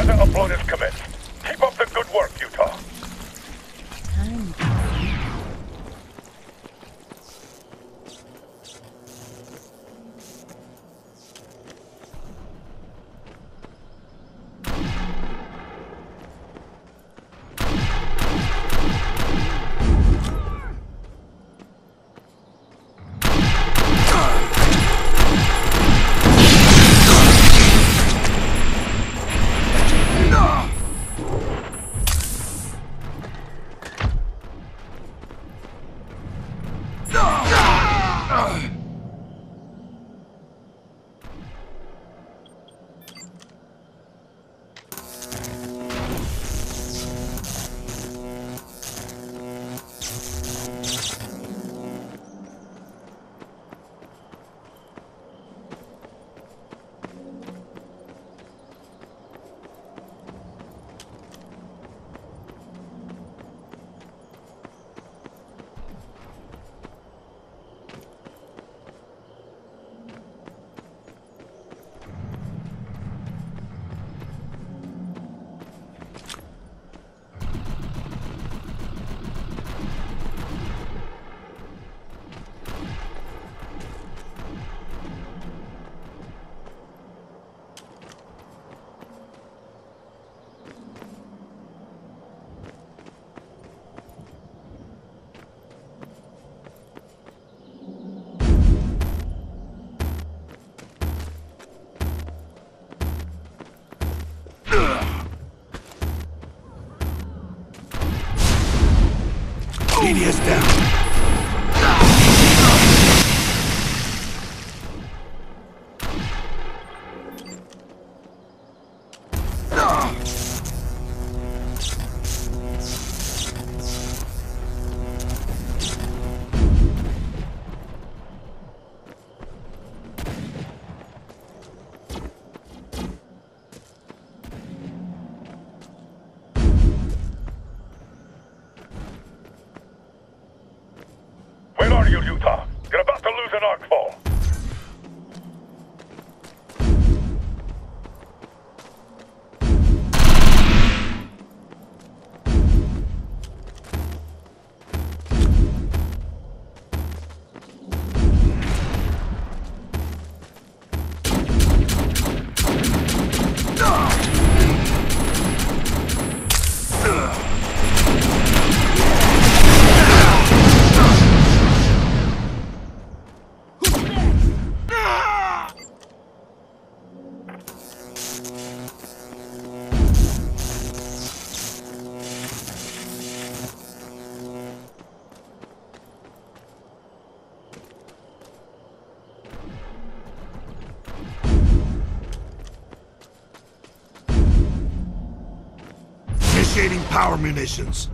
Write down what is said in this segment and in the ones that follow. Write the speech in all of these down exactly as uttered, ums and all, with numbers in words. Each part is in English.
Data upload is commenced. Keep up the good work, Utah. Time. Media's down. Where are you, Utah? You're about to lose an arcfall. Initiating power munitions.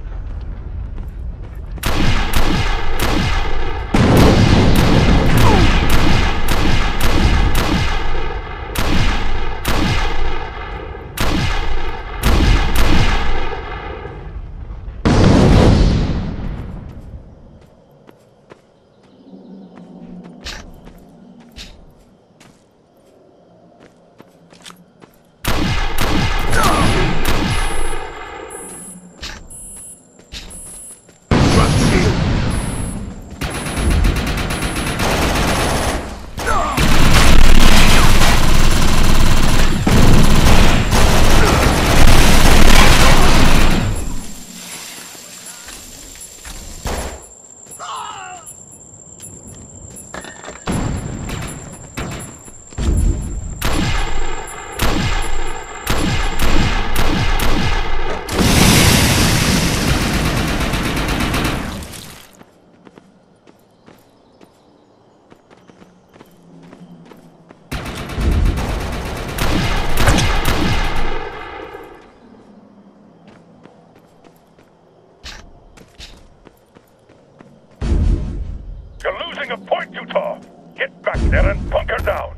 You're losing a point, Utah. Get back there and bunker down.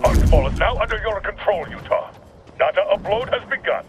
Archball is now under your control, Utah. Data upload has begun.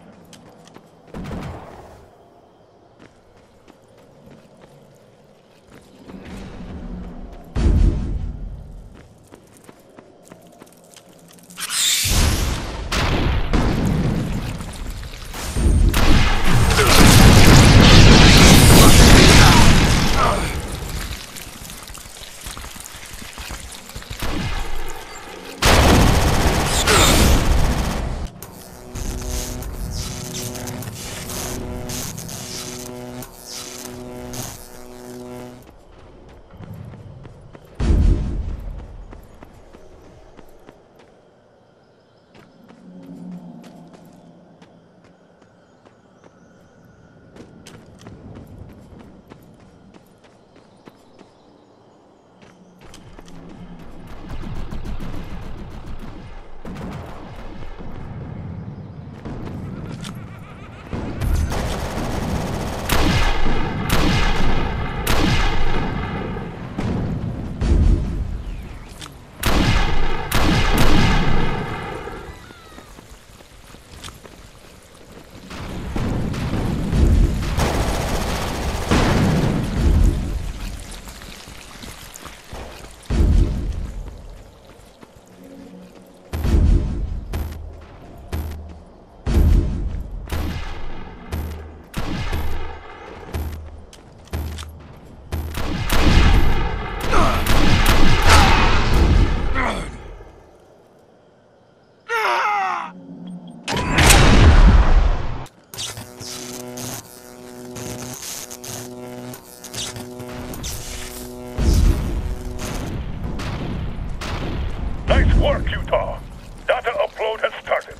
Nice work, Utah. Data upload has started.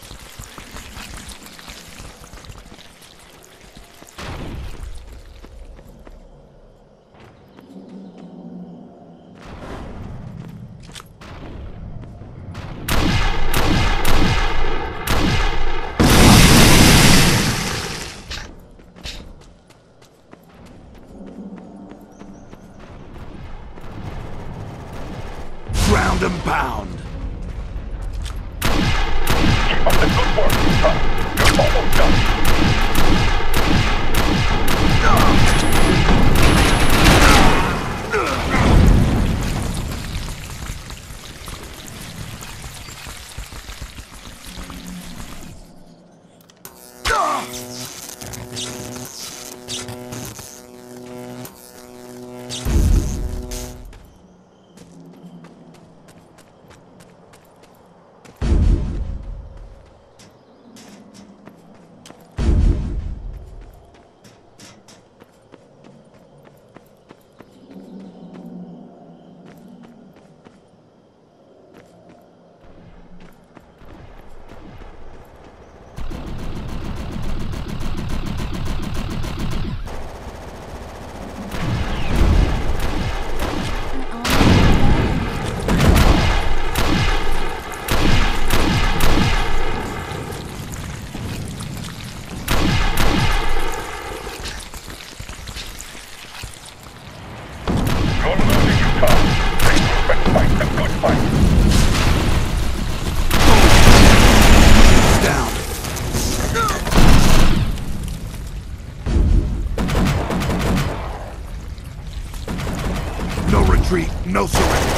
Ground and pound. Keep up the good work, Utah. You're almost done. You're losing, Utah. Take a fight, a good fight. Down. No retreat, no surrender.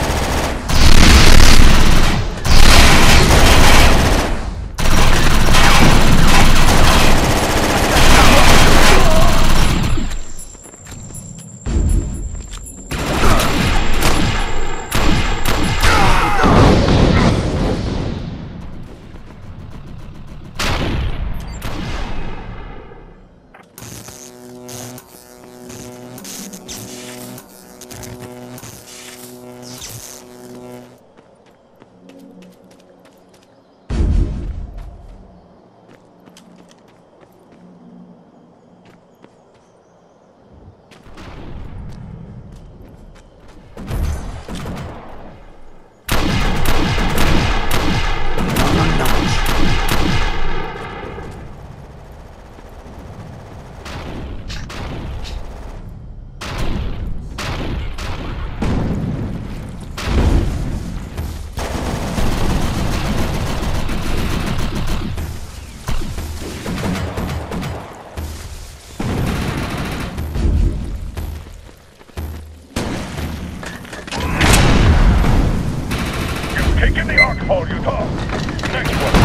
Arkfall, Utah. Next one.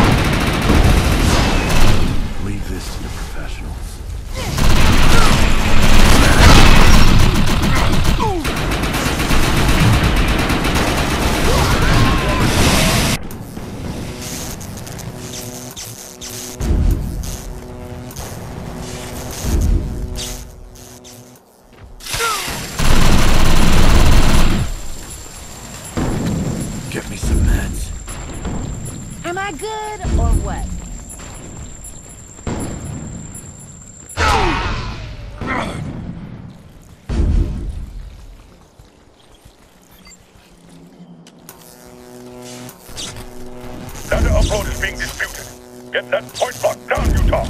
Leave this to the professionals. Get me some meds. Am I good or what? Data upload is being disputed. Get that point locked down, Utah.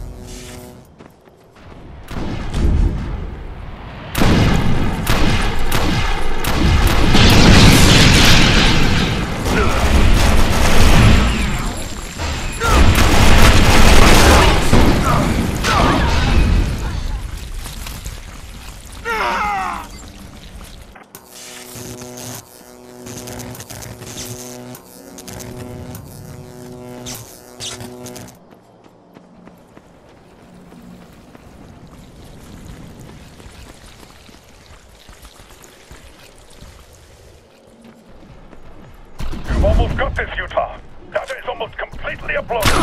You've almost got this, Utah. Data is almost completely uploaded.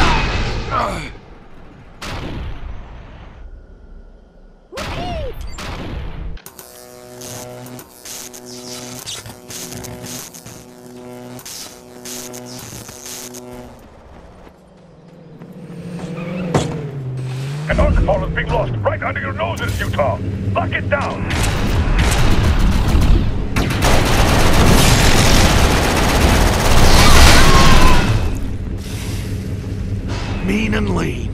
An Arkfall is being lost right under your noses, Utah. Lock it down. Mean and lean.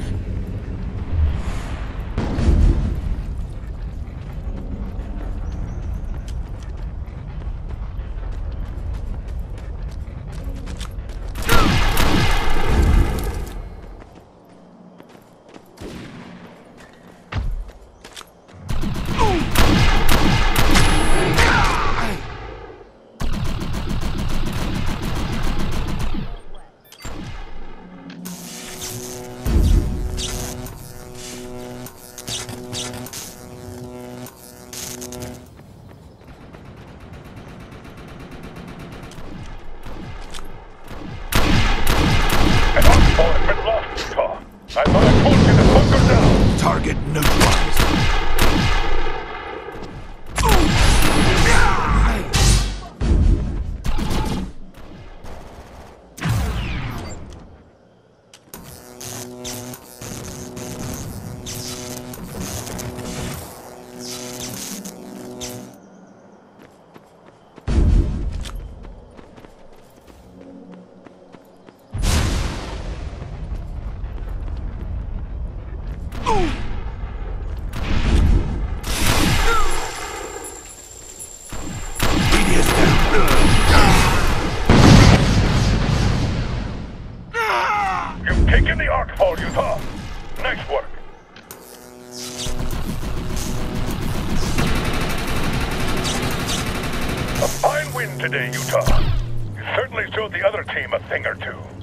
An Arkfall has been lost, Utah. I thought I told you to bunker down. Target neutralized. Media's down. You've taken the Arkfall, Utah. Nice work. A fine win today, Utah. You certainly showed the other team a thing or two.